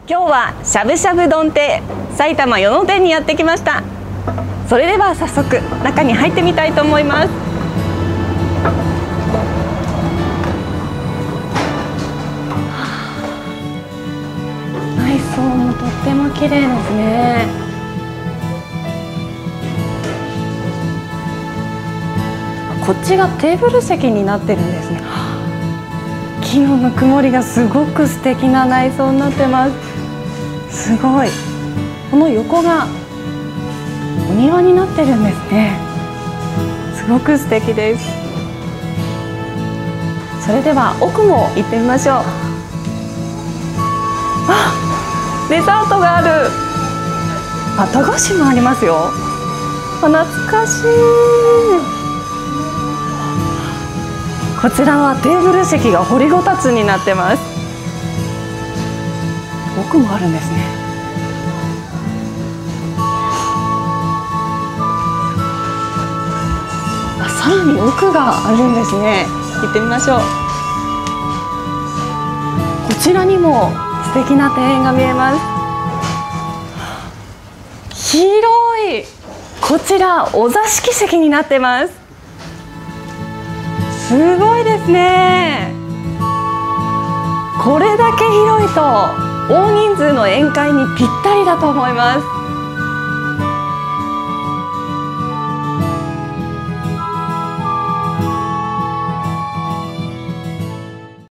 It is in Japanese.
今日はしゃぶしゃぶ丼亭埼玉与野店にやってきました。それでは早速中に入ってみたいと思います。内装もとっても綺麗ですね。こっちがテーブル席になってるんですね。木のぬくもりがすごく素敵な内装になってます。すごい。この横がお庭になってるんですね。すごく素敵です。それでは奥も行ってみましょう。あ、デザートがある。あ、駄菓子もありますよ。懐かしい。こちらはテーブル席が掘りごたつになってます。奥もあるんですね。あ、さらに奥があるんですね。行ってみましょう。こちらにも素敵な庭園が見えます。広い。こちらお座敷席になってます。すごいですね。これだけ広いと大人数の宴会にぴったりだと思います。